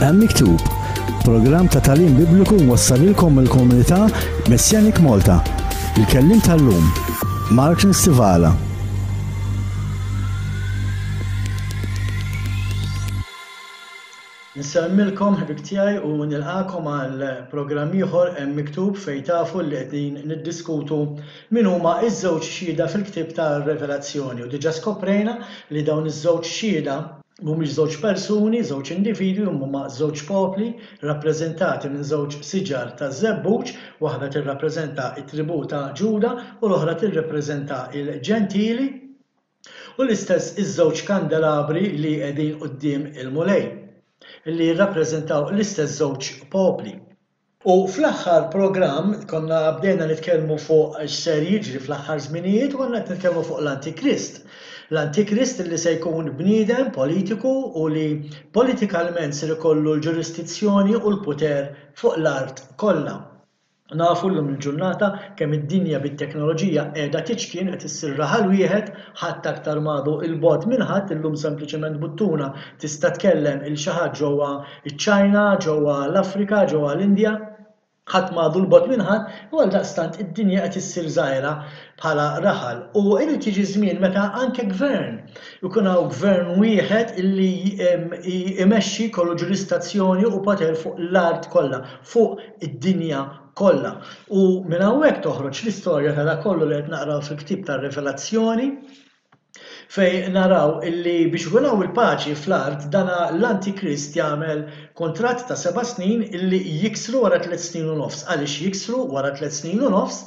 Hemm Miktub, programm ta' tagħlim Bibliku mwassalilkom mill-Komunità Messianic Malta. Il-kellim tal-lum, Mark Nistivala. Nsemmilkom ħbib tiegħi u nilqakom għal programm ieħor Hemm Miktub fejn tafu li qegħdin niddiskutu min huma ż-żewġ xhieda fil-ktieb tar-Revelazzjoni u diġà skoprejna li dawn iż-żewġ xhieda mhumiex żewġ persuni, żewġ individwi, huma żewġ popli rappreżentati minn żewġ siġar ta' żebbuġ, waħda tirrappreżenta t-tribù ta' Ġuda u l-oħra tirrappreżenta l-Ġentili u l-istess iż-żewġ kandelabri li qegħdin quddiem il-mulej li jirrappreżentaw l-istess żewġ popli. U fl-aħħar programm konna bdejna nitkellmu fuq x'ser jiġri fl-aħħar żminijiet u konna qed nitkellmu fuq l-Antikrist. L-Antikrist li se jkun bniedem politiku u li politikalment se jkollu l-ġurisdizzjoni u l-puter fuq l-art kollha. Nafu llum il-ġurnata kemm id-dinja bit-teknoloġija qiegħda tiċkien qed issir raħal wieħed ħadd aktar madu il-bogħod minn ħadd illum sempliċement buttuna tista' tkellem il xi ħadd ġewwa ċ-Ċina, ġewwa l-Afrika, ġewwa l-Indja. Ħadd madu l-bogħod minn ħadd u għaldaqstant id-dinja qed issir żgħira bħala raħal. U irid jiġi żmien meta anke gvern ikun hawn gvern wieħed illi imexxi kollu ġurisdizzjoni u poter fuq l-art kollha, fuq id-dinja kollha. U minn hawnhekk toħroġ l-istorja ta' kollu li qed naqraw fil-ktieb tar-Revelazzjoni fejn naraw illi biex ikun hawn il-paċi fl-art dana l-Antikrist jagħmel kontratt ta' 7 snin illi jiksru wara 3 snin u nofs. Għaliex jiksru wara 3 snin u nofs?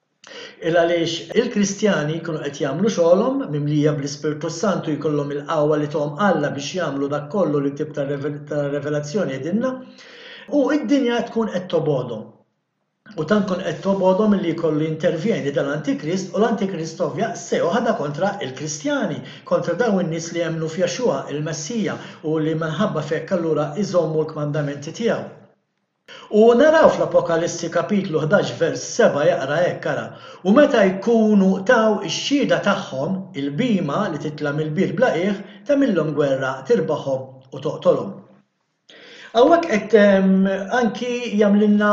Għaliex il-Kristjani jkunu qed jagħmlu xogħolhom mimlija bl-Ispirtu Santu jkollhom il-qawwa li tom Alla biex jagħmlu dak kollu li tip ta' revelazzjoni qegħdilna u id-dinja tkun qed tobodhom. U tant kun qed tobodhom li jkollu intervjeni dal-Antikrist u l-Antikrist ovvja se joħodha kontra il-Kristjani, kontra dawn in-nies li jemmnu f'Jaxua il-Messija u li minħabba fekk allura iżommu l-kmandamenti tiegħu. U naraw fl-Apokalissi kapitlu 11 vers 7 jaqra hekk ara. U meta jkunu taw ix-xhieda tagħhom il-bima li titla' mill-bir blaqih tagħmilhom gwerra tirbaħhom u toqtolhom. Hawnhekk qed anki jagħmlilna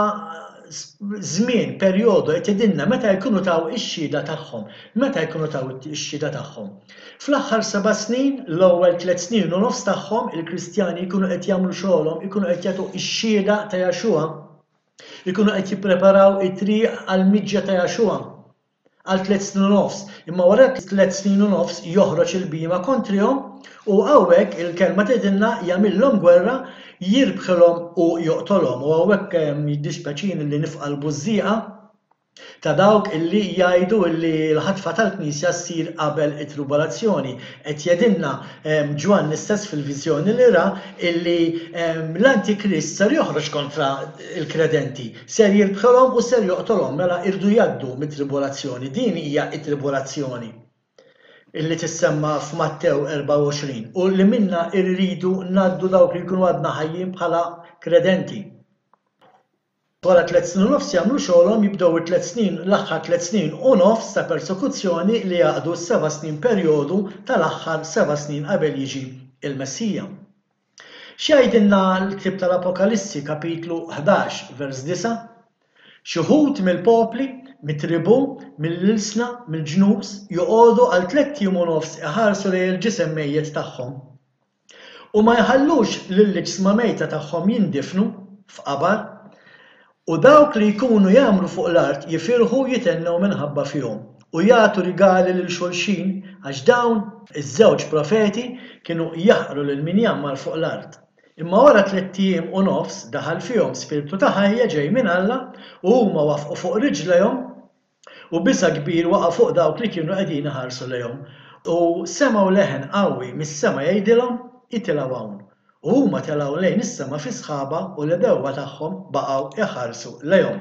żmien, perjodu qed idilna meta jkunu taw ix-xhieda tagħhom. Meta jkunu taw ix-xhieda tagħhom. Fl-aħħar 7 snin, l-ewwel 3 snin u nofs tagħhom il-Kristjani jkunu qed jagħmlu xogħolhom, ikunu qed jagħtu x-xhieda ta' Jaxua, ikunu qed jippreparaw it-triq għall-miġġa ta' Jaxua għal 3 snin u nofs. Imma wara 3 snin u nofs joħroġ il-bima kontrihom u hawnhekk il-kelma tgħidilna jagħmilhom gwerra jirbħilhom u joqtolhom. U hawnhekk jiddispjaċini li nifqalbu żieqa ta' dawk illi jgħidu li l-ħatfa tal-Knisja ssir qabel it-tribolazzjoni. Qed jgħidilna Ġwann istess fil-viżjoni li ra illi l-Antikrist ser joħroġ kontra l-kredenti, ser jirbħilhom u ser joqtolhom mela irdu jgħaddu mit-tribolazzjoni. Din hija t-tribolazzjoni illi tissemma f'Mattew 24 u li minna irridu ngħaddu dawk li jkunu għadna ħajjin bħala kredenti. Wara 3 snin u nofs jagħmlu xogħolhom jibdew l-aħħar 3 snin u nofs ta' persekuzzjoni li jaqgħdu 7 snin perjodu tal-aħħar 7 snin qabel jiġi il-Messija. X'jgħidilna l-ktieb tal-Apokalissi kapitlu 11 vers 9? Xi wħud mill-popli, mit-tribù, mill-ilsna, mill-ġnus joqogħdu għal 3 jiem u nofs iħarsu lejn il-ġisem mejjed tagħhom. U ma jħallux lill-ġisma mejta tagħhom jindifnu f'qabar u dawk li jkunu jagħmlu fuq l-art jifirħu jitennew minħabba fihom u jagħtu rigali lil xulxin għax dawn iż-żewġ profeti kienu jaħqru lil min jammar fuq l-art. Imma wara 3 jiem u nofs daħal fihom spiritu ta' ħajja ġej minn Alla u huma wafqu fuq riġlejhom u bisa kbir waqa' fuq dawk li kienu qegħdin iħarsu lejhom u semgħu leħen qawwi mis-sema jgħidilhom itilgħu hawn. U huma telgħu lejn is-sema fi sħaba u l-dewwa tagħhom baqgħu iħarsu lejhom.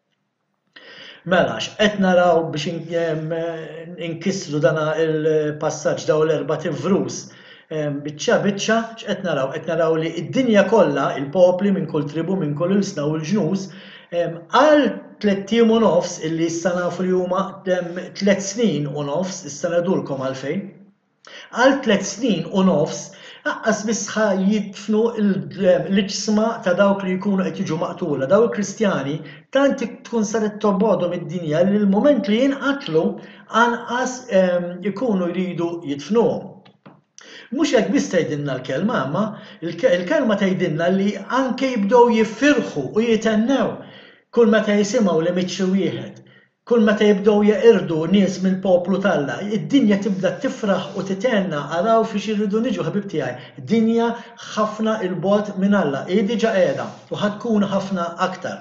Mela qed naraw biex inkissru dana il-passaġġ daw l-erba' tifrus biċċa x'qed naraw? Qed naraw li d-dinja kollha, il-popli minn kull tribu, minn kull ilsna u l-ġnus għal 3 jiem u nofs illi issa nafu li huma 3 snin u nofs, issa ngħidulkom għalfejn. Għal 3 snin u nofs Aqqas bisħa jidfnu l-ġisma ta' dawk li jkunu qed jiġu maqtula, dawk il-Kristjani tant tkun saret torbodhom id-dinja li l-mument li jinqatlu anqas ikunu jridu jidfnuhom. Mhux hekk biss tgħidilna l-kelma, imma il-kelma tgħidilna li anke jibdew jiffirħu u jitennew kull meta jisimgħu li mitxi wieħed. Kull meta jibdew jaqirdu nies mill-poplu talla, id-dinja tibda tifraħ u titenna araw fiex irridu niġu ħabib tiegħi. Id-dinja ħafna il-bogħod minn Alla, hi diġà qiegħda u ħatkun ħafna aktar.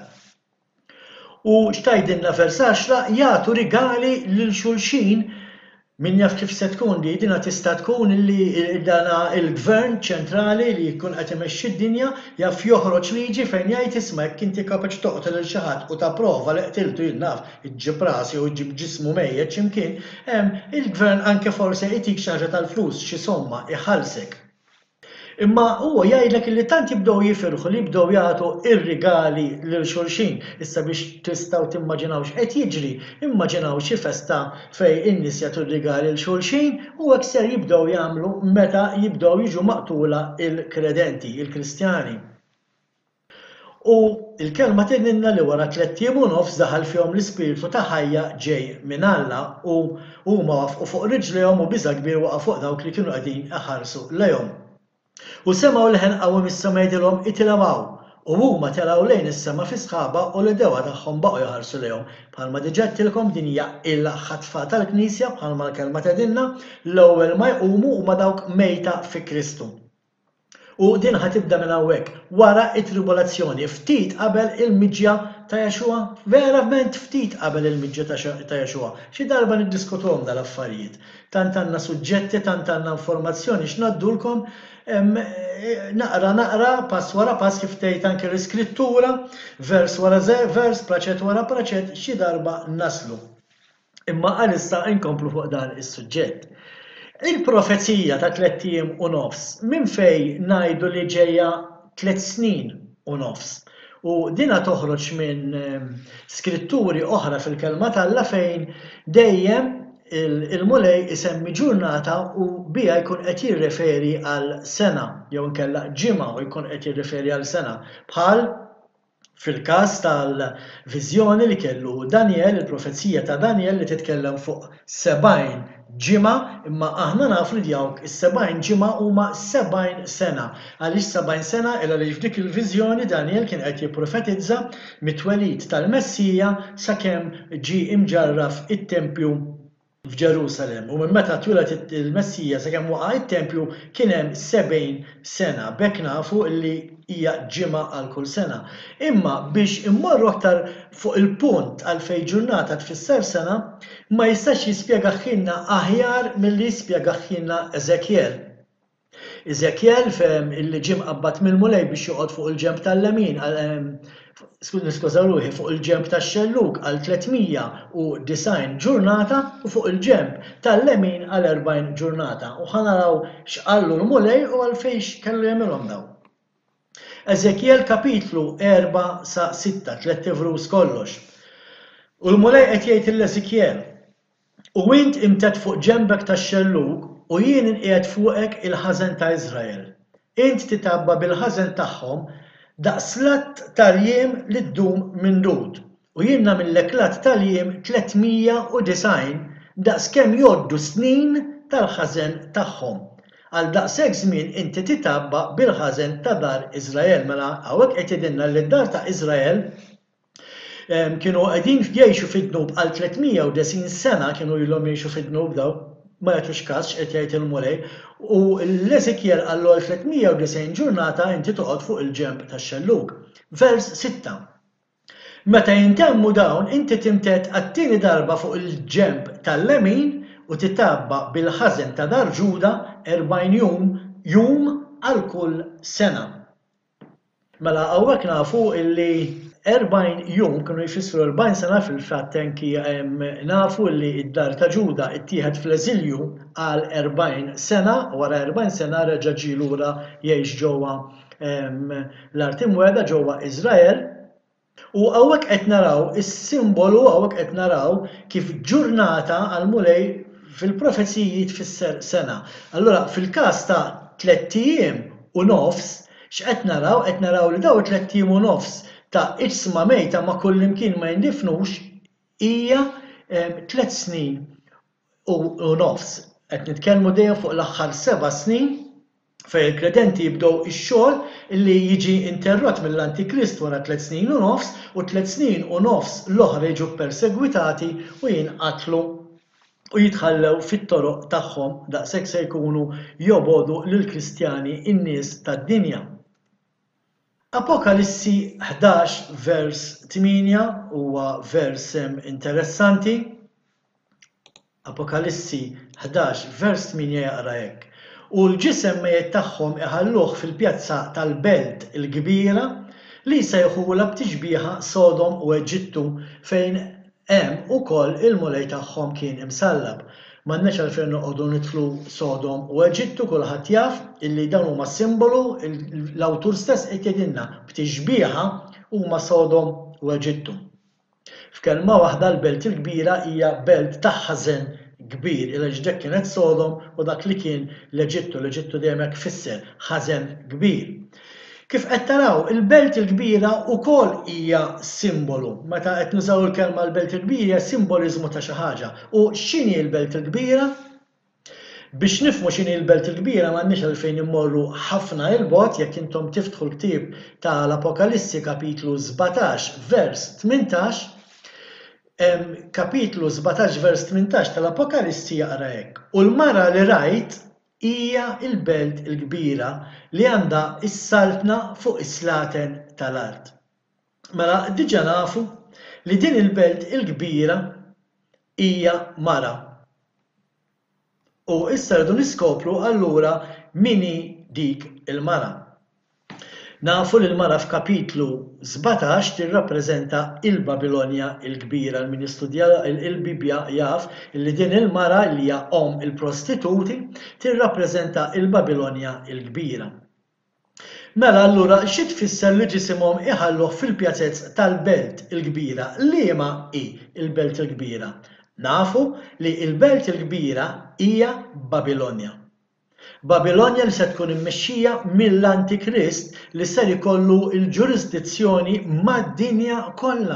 U x'tgħidilna vers 10 jagħtu rigali lil xulxin min jaf kif se tkun li dina tista' tkun li dana il-gvern ċentrali li jkun qed imexxi d-dinja jaf joħroġ liġi fejn jgħid isma' jekk inti kapaċi toqtol il xi ħadd u tapprova li qtiltu jinnaf iġġib rasi u jġib ġismu mejjed x'imkien, il-gvern anke forsi jtik xi ħaġa tal-flus xi somma iħallsek. Imma huwa jgħidlek li tant jibdew jifirħu li jibdew jagħtu ir-rigali lil xulxin. Issa biex tistgħu timmaġinaw x'qed jiġri, immaġinaw xi festa fejn in-nies jagħtu r-rigali lil xulxin u hekk ser jibdew jagħmlu meta jibdew jiġu maqtula il-kredenti, il-Kristjani. U l-kelma tgħidilna li wara 3 ijiem u nofs daħal fihom l-ispirtu ta' ħajja ġej minn Alla u huma waqfu fuq riġlihom u biża' kbir waqa' fuq dawk li kienu qegħdin iħarsu lejhom. U semgħu leħen qawwi mis-sema jgħidilhom itilgħu u huma telgħu lejn is-sema fi sħaba u l-dewa tagħhom baqgħu jħarsu lejhom. Bħalma diġà qedtilkom din hija il-ħatfa tal-Knisja bħalma l-kelma tgħidilna l-ewwel ma jqumu huma dawk mejta fi Kristu. U din ħatibda minn hawnhekk wara t-tribolazzjoni ftit qabel il-miġja ta' Jexua, verament ftit qabel il-miġja ta' Jexua. Xi darba niddiskutuhom dal-affarijiet. Tant għandna suġġetti, tant għandna informazzjoni x'ngħaddulkom naqra pass wara pass kif tgħid anke l-iskrittura, vers wara vers, praċett wara praċett, xi darba naslu. Imma għalissa inkomplu fuq dan is-suġġett. Il-profezija ta' 3 ijiem u nofs minn fejn ngħidu li ġejja 3 snin u nofs. U dina toħroġ minn skritturi oħra fil-kelma tal-Alla fejn dejjem il-mulej isemmi ġurnata u biha jkun qed jirreferi għal sena jew inkella ġimgħa u jkun qed jirreferi għal sena. Bħal fil-każ tal-viżjoni li kellu Daniel, il-profezija ta' Daniel li titkellem fuq 70 ġimgħa, imma aħna nafu li dawk is-70 ġimgħa huma 70 sena. Għaliex 70 sena illa li f'dik il-viżjoni Daniel kien qed jipprofetizza mit-twelid tal-Messija sakemm ġie imġarraf it-tempju f'Ġerusalem. U minn meta twilet il-Messija sakemm waqa' it-tempju kien hemm 70 sena. Bekk nafu li hija ġimgħa għal kull sena. Imma biex immorru aktar fuq il-punt għalfejn ġurnata tfisser sena, ma jistax jispjega ħinna aħjar milli jispjega ħinna Eżekjel. Eżekjel fehem illi ġie mqabbad mill-mulej biex joqgħod fuq il-ġenb tal-lemin niskużaw ruħi fuq il-ġenb tax-xelluk għal 390 ġurnata u fuq il-ġenb tal-lemin għal 40 ġurnata. U ħanaraw x'qallu l-mulej u għalfejn kellu jagħmilhom dawn. Eżekjel kapitlu 4 sa 6, 3 vrus kollox. U l-mulej qed jgħid l-Eżekjel: u int imtet fuq ġenbek tax-xelluk u jien inqiegħed fuqek il-ħażen ta' Iżrael. Int titabba bil-ħażen tagħhom daqs lat tal-jiem li ddum minn dud. U jien nagħmillek lat tal-jiem 390 daqs kemm jgħoddu snin tal-ħażen tagħhom. Għal daqshekk żmien inti titabba bil-ħażen ta' dar Iżrael. Mela hawnhekk qed jgħidilna li d-dar ta' Iżrael kienu qegħdin jgħixu fid-dnub għal 390 sena kienu ilhom jgħixu fid-dnub daw. Ma jagħtux każ x'qed jgħid il-mulej u l-Eżekjel qallu għal 390 ġurnata inti toqgħod fuq il-ġenb tax-xelluk. Vers 6. Meta jintemmu dawn inti timtet għat-tieni darba fuq il-ġenb tal-lemin u titabba bil-ħażen ta' dar Ġuda 40 jum għal kull sena. Mela hawnhekk nafu illi 40 jum kienu jfissru 40 sena fil-fatt anki nafu li d-dar ta' Ġuda ttieħed fl-eżilju għal 40 sena, wara 40 sena reġa' ġie lura jgħix ġewwa l-Art Imwiegħda ġewwa Iżrael. U hawnhekk qed naraw is-simbolu hawnhekk qed naraw kif ġurnata għall mulej fil-profeziji tfisser sena. Allura fil-każ ta' 3 ijiem u nofs, x'qed naraw? Qed naraw li daw 3 ijiem u nofs ta' iġsma mejta ma' kullimkien ma jindifnux hija 3 snin u nofs. Qed nitkellmu dejjem fuq l-aħħar 7 snin fejn il-kredenti jibdew ix-xogħol li jiġi interrott mill-Antikrist wara 3 snin u nofs u 3 snin u nofs l-oħra jiġu persegwitati u jinqatlu u jitħallew fit-toroq tagħhom daqshekk se jkunu jobodu lill-Kristjani in-nies tad-dinja. Apokalissi 11 vers 8 huwa vers interessanti. Apokalissi 11 vers 8 jaqra hekk. U l-ġisem mejjed tagħhom iħalluh fil-pjazza tal-Belt il-kbira li jsejħula b'tixbieħa Sodom u Eġittu fejn hemm ukoll il-mulej tagħhom kien imsallab. M'għandniex għalfejn noqogħdu nidħlu Sodom u Eġittu, kulħadd jaf illi dawn huma simbolu l-awtur stess qed jgħidilna b'tixbieħa huma Sodom u Eġittu. F'kelma waħda l-Belt il-kbira hija belt ta' ħażen kbir, il-ġdek kienet Sodom u dak li kien l-Eġittu dejjem hekk fisser ħażen kbir. Kif qed taraw il-Belt il-kbira wkoll hija simbolu. Meta qed nużaw il-kelma l-Belt il-kbira hija simboliżmu ta' xi ħaġa. U x'inhi l-Belt il-kbira? Biex nifhmu x'inhi l-Belt il-kbira m'għandniex għalfejn immorru ħafna il-bogħod jekk intom tiftħu l-ktieb tal-Apokalissi kapitlu 17 vers 18. Kapitlu 17 vers 18 tal-Apokalissi jaqra hekk. U l-mara li rajt hija l-Belt il-kbira li għandha s-saltna fuq is-slaten tal-art. Mela diġà nafu li din il-Belt il-kbira hija mara. U issa rridu niskopru allura min dik il-mara. Nafu li l-mara f'kapitlu 17 tirrappreżenta il-Babilonja il-kbira. Min jistudja il-Bibja jaf li din il-mara li hija il-prostituti tirrappreżenta il-Babilonja il-kbira. Mela allura xi tfisser li ġisimhom iħalluh fil-pjazzezz tal-Belt il-kbira? Liema hi il-Belt il-kbira? Nafu li l-Belt il-kbira hija Babilonja. Babilonja li se tkun immexxija mill-Antikrist li ser ikollu l-ġurisdizzjoni mad-dinja kollha.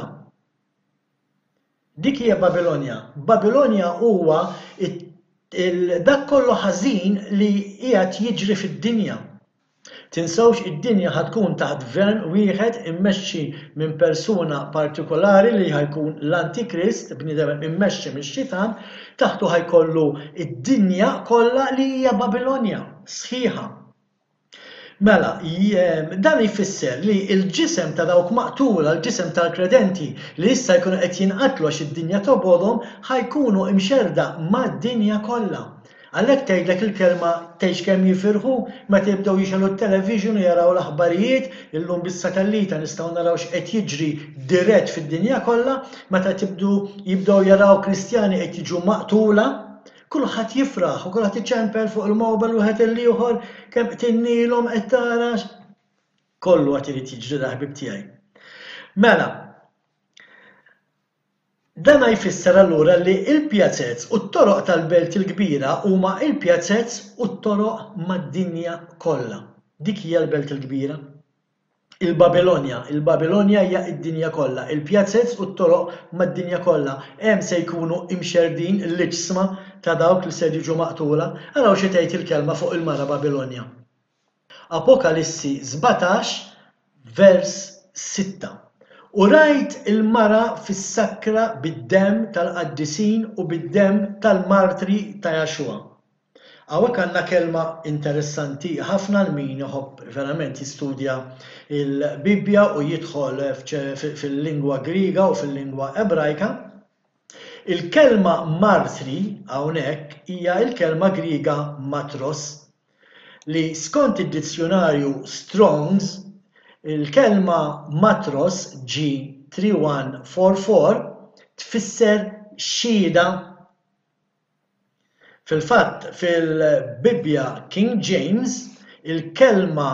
Dik hija Babilonja. Babilonja huwa dak kollu ħażin li qiegħed jiġri fid-dinja. Tinsewx id-dinja ħatkun taħt gvern wieħed immexxi minn persuna partikolari li ħajkun l-Antikrist, bniedem immexxi mix-Xitan, taħtu ħajkollu id-dinja kollha li hija Babilonja sħiħa. Mela, dan jfisser li l-ġisem ta' dawk maqtula, l-ġisem tal-kredenti li issa jkunu qed jinqatlu għax id-dinja tobodhom ħajkunu imxerda mad-dinja kollha. Għalhekk tgħidlek il-kelma tgħix kemm jifirħu meta jibdew jixgħlu t-television u jaraw l-aħbarijiet illum bis-satellita nistgħu naraw x'qed jiġri dirett fid-dinja kollha, meta jibdew jaraw Kristjani qed jiġu maqtula, kulħadd jifraħ u kulħadd iċempel fuq il-mowbel wieħed il-ieħor kemm tinnilhom qed tara kollu qed irid jiġri ħbib tiegħi. Mela, dan jfisser allura li l-pjazzezz u t-toroq tal-Belt il-kbira huma l-pjazzezz u t-toroq mad-dinja kollha. Dik hija l-Belt il-kbira. Il-Babilonja hija d-dinja kollha. Il-pjazzezz u t-toroq mad-dinja kollha. Hemm se jkunu imxerdin l-iġsma ta' dawk li se jiġu maqtula. Araw xi tgħid il-kelma fuq il-mara Babilonja. Apokalissi 17 vers 6. U rajt il-mara fis-sakra bid-demm tal-qaddisin u bid-demm tal-martri ta' Jaxua. Hawnhekk għandna kelma interessanti ħafna l min joħobb verament jistudja il-Bibja u jidħol fil-lingwa Griega u fil-lingwa Ebrajka. Il-kelma martri hawnhekk hija l-kelma Griega matros li skont id-dizzjonarju Strongs il-kelma matros G3144 tfisser xhieda. Fil-fatt fil-Bibja King James il-kelma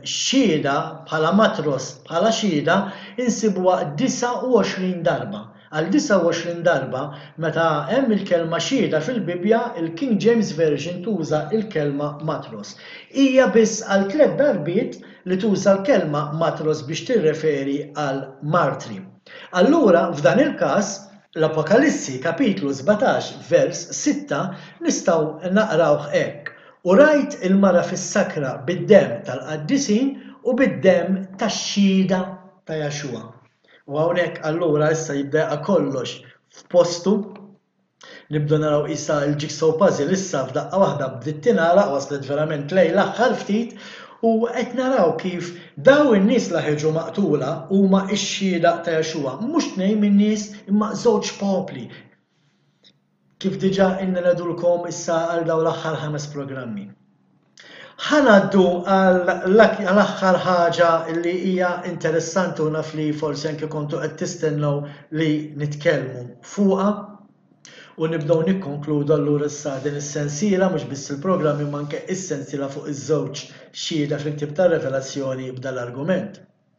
xhieda bħala matros bħala xhieda insibuha 29 darba. għal 29 darba meta hemm il-kelma xhieda fil-Bibja, il-King James Version tuża il-kelma matros. Hija biss għal 3 darbiet li tuża l-kelma matros biex tirreferi għal martri. Allura f'dan il-każ l-Apokalissi kapitlu 17 vers 6 nistgħu naqrawh hekk. U rajt il-mara fis-sakra bid-demm tal-qaddisin u bid-demm tax-xhieda ta' Jaxua. U hawnhekk allura issa jibda kollox f'postu. Nibdu naraw issa l-jigsaw puzzle issa f'daqqa waħda bdiet tingħalaq waslet verament lejn l-aħħar ftit u qed naraw kif daw in-nies li ħeġu maqtula huma x-xhieda ta' Jaxua, mhux tnejn min-nies imma żewġ popli. Kif diġà innedulkom issa għal dawn l-aħħar 5 programmi. Ħanaddu għall-aħħar ħaġa li hija interessanti u naf li forsi anke kontu qed tistennew li nitkellmu fuqha u nibdew nikkonkludu allura issa din is-sensiela mhux biss il-programm imma anke is-sensiela fuq iż-żewġ xhieda fil-ktieb tar-Revelazzjoni b'dan l-argument.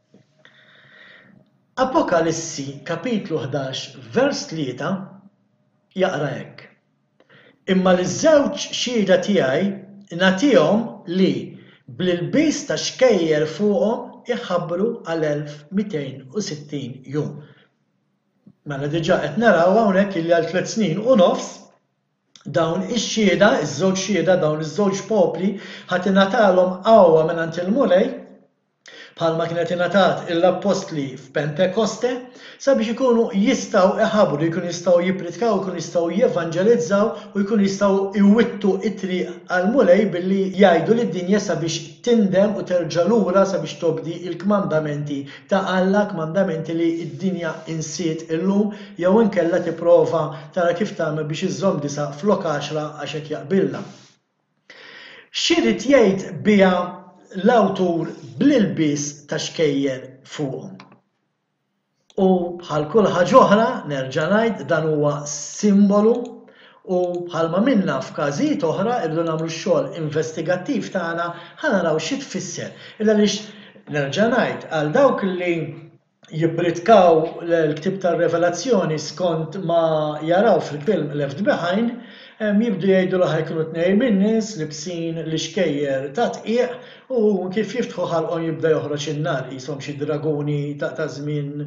Apokalissi kapitlu 11 vers 3 jaqra hekk. Imma liż-żewġ xhieda tiegħi nagħtihom li bl-ilbies ta' xkejjer fuqhom iħabbru għal 1260 jum. Mela diġà qed naraw hawnhekk illi għal 3 snin u nofs dawn ix-xhieda, iż-żewġ xhieda, dawn iż-żewġ popli ħadd ingħatalhom qawwa mingħand il-mulej bħalma kienet ingħatat l-Apostli f'Pentekoste sabiex ikunu jistgħu iħabbru, jkunu jistgħu jippritkaw, jkunu jistgħu jevanġelizzaw u jkunu jistgħu iwittu it-triq għall-mulej billi jgħidu lid-dinja sabiex tindem u terġa' lura sabiex tobdi il-kmandamenti ta' Alla, kmandamenti li d-dinja insiet illum jew inkella tipprova tara kif tagħmel biex iżżomm disa' flok 10 għax hekk jaqbilha. X'irid jgħid biha l-awtur bl-ilbies ta' xkejjer fuqhom. U bħal kull ħaġa oħra nerġa' ngħid dan huwa simbolu u bħalma minna f'każijiet oħra irridu nagħmlu x-xogħol investigattiv tagħna ħanaraw xi tfisser. Illa għaliex nerġa' ngħid għal dawk li jippritkaw l-ktieb tar-Revelazzjoni skont ma jaraw fil-film Left Behind, jibdu jgħidu li ħajkunu tnejn min-nies libsin l-xkejjer ta' tqieq u kif jiftħu ħalqhom jibda joħroġ in-nar qishom xi draguni ta' żmien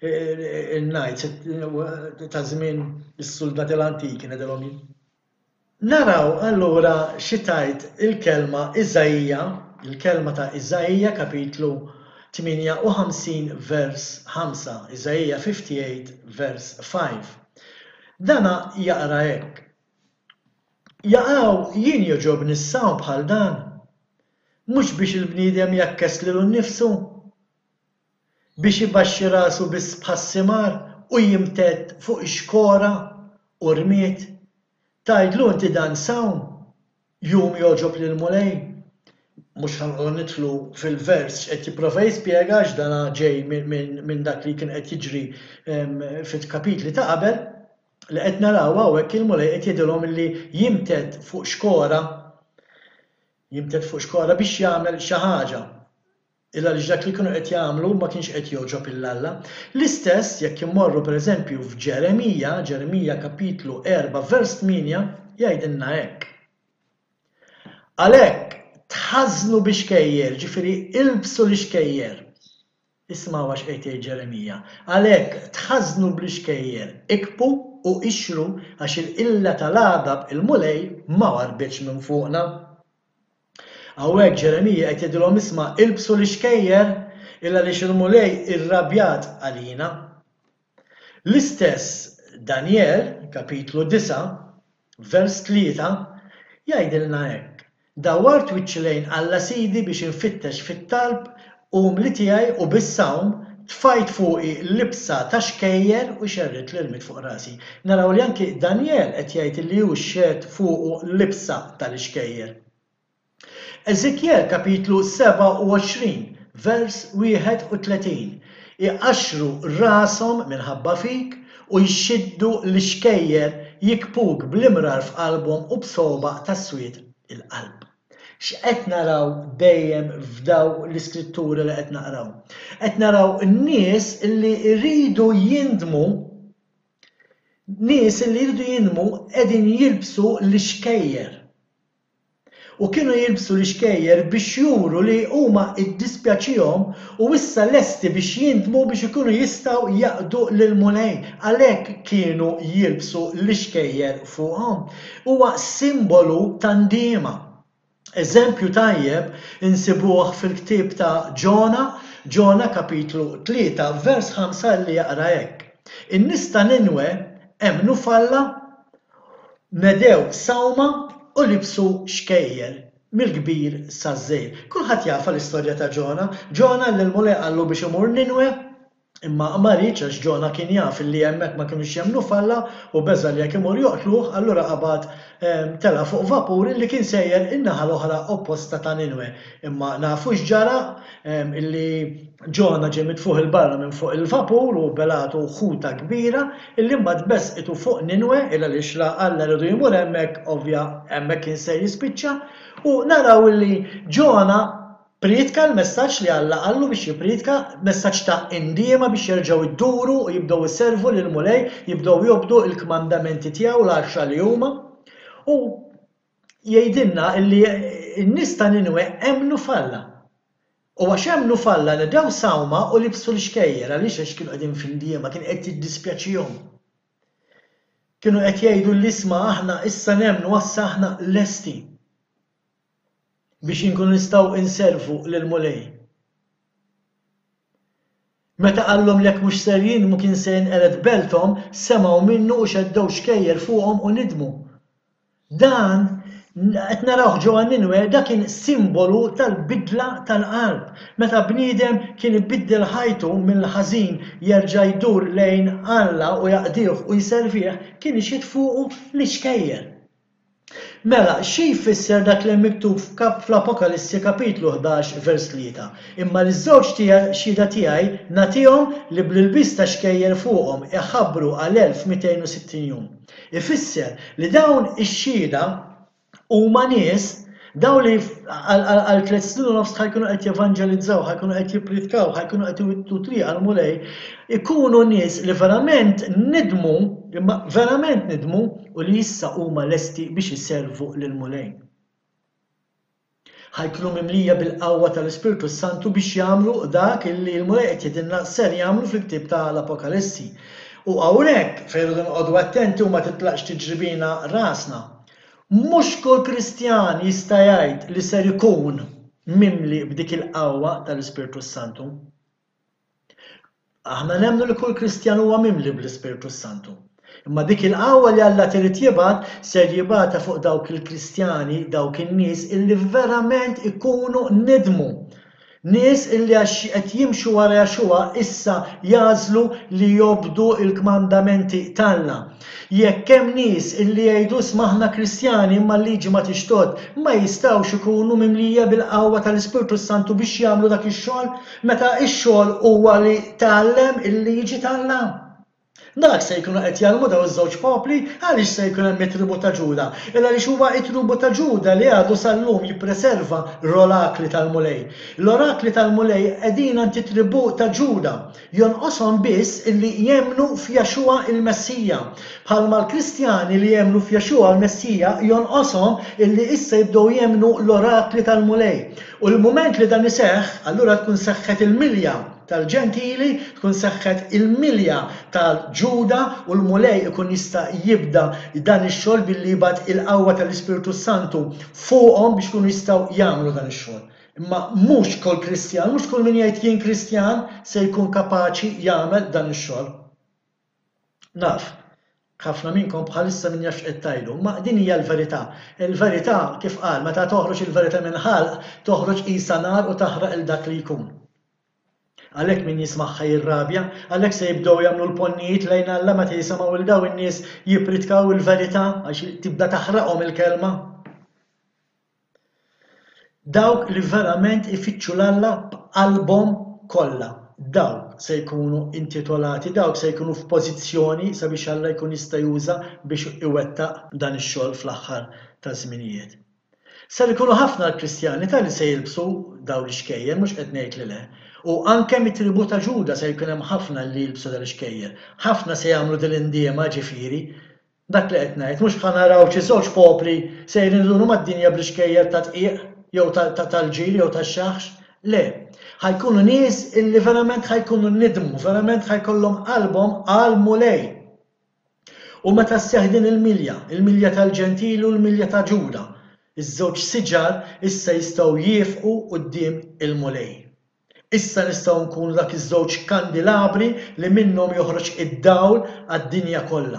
in-knights ta' żmien is-suldati l-antiki ngħidilhom. Naraw allura xi tajt il-kelma Iżajja, il-kelma ta' Iżajja kapitlu 58 vers 5, Iżajja 58 vers 5. Dana jaqra hekk. Jaqgħu jien joġobni s-sawm bħal dan, mhux biex il-bniedem jakkes lilu nnifsu, biex ibaxxi rasu biss bħas-simar u jimted fuq ix-xkora u rmiet. Tgħidlu inti dan sawm, jum joġob lill-mulej. Mhux ħanqgħu nidħlu fil-vers qed jipprova jispjega għax dan ġej minn dak li kien qed jiġri fit-kapitli ta' qabel. Li qed naraw hawnhekk il-mulej qed jgħidilhom li jimted fuq xkora biex jagħmel xi ħaġa. Illa li dak li kienu qed jagħmlu ma kienx qed joġob il-Alla. L-istess jekk immorru pereżempju f'Ġeremija kapitlu 4 vers 8 jgħidilna hekk. Għalhekk tħażnu bix-xkejjer, ġifieri ilbsu l-xkejjer. Isma' għax qed jgħid Ġeremija. Għalhekk tħażnu bl-xkejjer, ikbu u ixru għax il-qilla tal-għadab il-mulej ma warbitx minn fuqna. Hawnhekk Ġeremija qed jgħidilhom isma' ilbsu l-xkejjer illa li il-mulej irrabjat għalina. L-istess Daniel kapitlu 9 vers 3 jgħidilna hekk. Dawwart wiċċi lejn Alla Sidi biex infittex fit-talb u mli tiegħi u bis-sawm tfajt fuqi l-libsa ta' xkejjer u xerrit l-irmit fuq rasi. Naraw li anki Daniel qed jgħid li hu xert fuqu l-libsa tal-xkejjer. Eżekjel kapitlu 27 vers 31 iqaxxru rashom minħabba fik u jxiddu l-xkejjer jikpuk bl-imrar f'qalbhom u b'soba tas-swied il-qalb. X'qed naraw dejjem f'daw l-iskritturi li qed naqraw? Qed naraw n-nies li jridu jindmu nies li jridu jinmu qegħdin jilbsu l-iskejjer. U kienu jilbsu l-iskejjer biex juru li huma iddispjaċihom u issa lesti biex jintmu biex ikunu jistgħu jaqdu lill-mulej. Għalhekk kienu jilbsu l-iskejjer fuqhom. Huwa simbolu ta' ndiema. Eżempju tajjeb insibuh fil-ktieb ta' Ġona kapitlu 3 vers 5 li jaqra hekk. In-nies ta' Ninwe emmnu falla, nedew sawma u libsu xkejjer mill-kbir saż-żgħir. Kulħadd jafa l-istorja ta' Ġona. Ġona lill-mulej qallu biex imur Ninwe, imma ma rridx għax Ġona kien jaf li hemmhekk ma kinux jemmnu falla u beża li jekk imur joqtluh, allura qabad tela fuq vapur li kien sejjer in-naħa l-oħra opposta ta' Ninwe. Imma nafu x'ġara illi Ġona ġie mitfuħ il-barra minn fuq il-vapur u belatu ħuta kbira illi mbagħad besqitu fuq Ninwe illa li xla Alla rridu jmur hemmhekk ovvja hemmhekk kien se jispiċċa u naraw illi Ġona pritka l-messaġġ li Alla qallu biex jipritka messaġġ ta' indiema biex jerġgħu jduru u jibdew iservu lill-mulej, jibdew jobdu l-kmandamenti tiegħu l-10 li huma u jgħidilna illi n-nies ta' Ninwe emmnu falla. U għax emmnu falla nedew sawma u libsu l-xkejjer għaliex għax kienu qegħdin fil-ndiema kien qed jiddispjaċihom. Kienu qed jgħidu l-isma' aħna issa nemmnu issa aħna lesti biex inkunu nistgħu inservu lill-mulej. Meta qallhom lek mhux ser jinmu kien se jinqered belthom, semgħu minnu u xeddew xkejjer fuqhom u nidmu. Dan qed narawh ġewwa Ninwe da kien simbolu tal-bidla tal-qalb. Meta bniedem kien ibiddel ħajtu mill-ħażin jerġa' jdur lejn Alla u jaqdih u jservih kien ixid fuqu l-iskejjer. Mela, xi jfisser dak li miktub fl-Apokalissi kapitlu 11 vers 3. Imma l-żewġ xhieda tiegħi nagħtihom li bl-ilbis ta' xkejjer fuqhom iħabbru għal 1260 jum. Ifisser li dawn ix-xhieda huma nies dawn li għal 3 snin u nofs ħajkunu qed jevanġelizzaw, ħajkunu qed jippritkaw, ħajkunu qed iwittu triq għall-mulej, ikunu nies li verament nidmu, imma verament nidmu u li issa huma lesti biex iservu lill-mulej. Ħajkunu mimlija bil-qawwa tal-Ispiritu Santu biex jagħmlu dak illi l-mulej qed jgħidilna ser jagħmlu fil-ktieb tal-Apokalissi. U hawnhekk fejn irridu noqogħdu attenti u ma titlaqx tiġribina rasna. Mhux kull Kristjan jista' jgħid li ser ikun mimli b'dik il-qawwa tal-Ispiritu Santu. Aħna nemmnu li kull Kristjan huwa mimli bl-Ispiritu Santu. Imma dik il-qawwa li Alla trid jibgħat ser jibgħatha fuq dawk il-Kristjani, dawk in-nies illi verament ikunu nidmu. Nies illi għax qed jimxu wara Jaxua issa jażlu li jobdu l-kmandamenti tagħna. Jekk hemm nies illi jgħidu smaħna Kristjani imma l-liġi ma tixtod, ma jistgħux ikunu mimlija bil-qawwa tal-Ispiritu Santu biex jagħmlu dak ix-xogħol meta x-xogħol huwa li tgħallem il-liġi tagħna. Dak se jkunu qed jagħmlu daw iż-żewġ popli għaliex se jkun hemm it-tribu ta' Ġuda. Illa għaliex huwa t-tribu ta' Ġuda li għadu sal-lum jippreserva l-orakli tal-mulej. L-orakli tal-mulej qegħdin għand it-tribu ta' Ġuda. Jonqoshom biss illi jemmnu f'Jaxua il-Messija. Bħalma l-Kristjani li jemmnu f'Jaxua il-Messija jonqoshom illi issa jibdew jemmnu l-orakli tal-mulej. U l-mument li dan iseħħ, allura tkun seħħet il-milja tal-Ġentili, tkun seħħet il-milja tal-Ġuda u l-mulej ikun jista' jibda dan ix-xogħol billi jibgħat il-qawwa tal-Ispiritu Santu fuqhom biex ikunu jistgħu jagħmlu dan ix-xogħol. Imma mhux kull Kristjan, mhux kull min jgħid jien Kristjan se jkun kapaċi jagħmel dan ix-xogħol. Naf, ħafna minnkom bħalissa min jafx qed tgħidu, ma din hija l-verità. Il-verità kif qal meta toħroġ il-verità minn ħalq, toħroġ qisha nar u taħraq il dak li jkun. Għalhekk min jismagħha jirrabja, għalhekk se jibdew jagħmlu l-ponnijiet lejn Alla meta jisimgħu il dawn in-nies jippritkaw il-verità għax tibda taħraqhom il-kelma. Dawk li verament ifittxu l-Alla b'qalbhom kollha, dawk se jkunu intitolati, dawk se jkunu f'pożizzjoni sabiex Alla jkun jista' juża biex iwettaq dan ix-xogħol fl-aħħar ta' żminijiet. Ser ikunu ħafna l-Kristjani tal-li se jilbsu daw l-ixkejjer, mhux qed ngħid li le. U anke mit-tribu ta' Ġuda se jkun hemm ħafna li jilbsu dal-ixkejjer. ħafna se jagħmlu dil-indiema ġifieri. Dak li qed ngħid, mhux ħanaraw xi żewġ popli se jrinżunu mad-dinja bl-ixkejjer ta' tqiq jew tal-ġil jew tax-xaħx. Le, ħajkunu nies illi verament ħajkunu nidmu, verament ħajkollhom qalbhom għal mulej. U meta sseħħ din il-milja tal-Ġentili u l-milja ta' Ġuda, iż-żewġ siġar issa jistgħu jieqfu quddiem il-mulej. Issa nistgħu nkunu dak iż-żewġ kandilabri li minnhom joħroġ id-dawl għad-dinja kollha.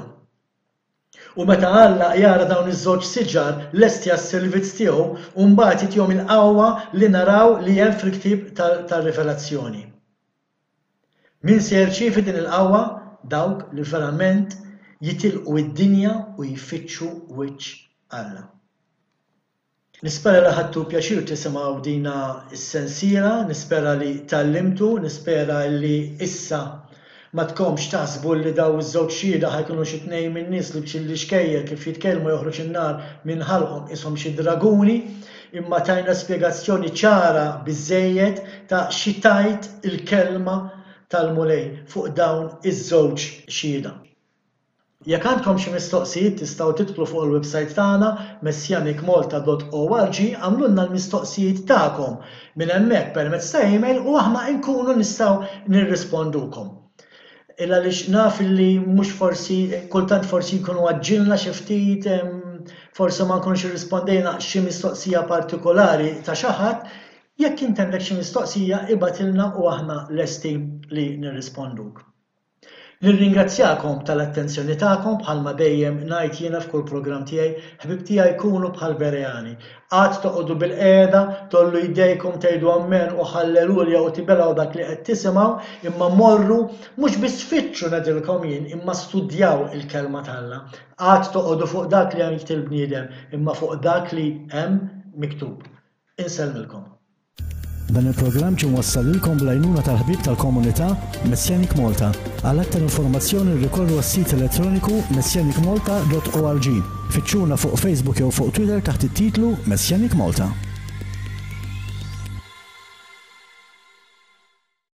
U meta Alla jara dawn iż-żewġ siġar lesti għas-servizz tiegħu u mbagħad jitihom il-qawwa li naraw li hemm fil-ktieb tar-Rivelazzjoni. Min se jirċievi din il-qawwa? Dawk li verament jitilqu id-dinja u jfittxu wiċċ Alla. Nispera li ħadtu pjaċir tisimgħu dina s-sensiela, nispera li tallimtu, nispera li issa ma tkomx taħsbu li daw iż-żewġ xhieda ħajkunu xi tnejn min-nies li b'xi-xkejjer kif jitkellmu joħroġ in-nar minn ħalqhom ishom xi draguni, imma tajna spjegazzjoni ċara biżżejjed ta' xi tajt il-kelma tal-mulej fuq dawn iż-żewġ xhieda. Jekk għandkom xi mistoqsijiet tistgħu tidħlu fuq il-website tagħna messianicmalta.org għamlulna l-mistoqsijiet tagħkom minn hemmhekk permezz ta' email u aħna nkunu nistgħu nirrispondukom. Illa lix naf li mhux forsi kultant forsi jkunu għaġġilna xi ftit, forsi ma nkunux irrispondejna xi mistoqsija partikolari ta' xi ħadd, jekk int għandek xi mistoqsija ibatilna u aħna lesti li nirrisponduk. Nirringrazzjakom tal-attenzjoni tagħkom bħalma dejjem ngħid jiena f'kull programm tiegħi, ħbib tiegħi jkunu bħal Berejani. Qatt toqgħodu bil-qiegħda, tollu jdejkom tgħidu ammen u ħallelulja u tibelgħu dak li qed tisimgħu, imma morru mhux biss tfittxu ngħidilkom jien, imma studjaw il-kelma t'Alla. Qatt toqgħodu fuq dak li hemm jktil bniedem, imma fuq dak li hemm miktub. Insellmilkom. Dan il-programm ġie mwassal lilkom bl-għajnuna tal-ħbieb tal-komunità Messianic Malta. Għal aktar informazzjoni rrikorru għas-sit elettroniku messianicmalta.org. Fittxuna fuq Facebook jew fuq Twitter taħt it-titlu Messianic Malta.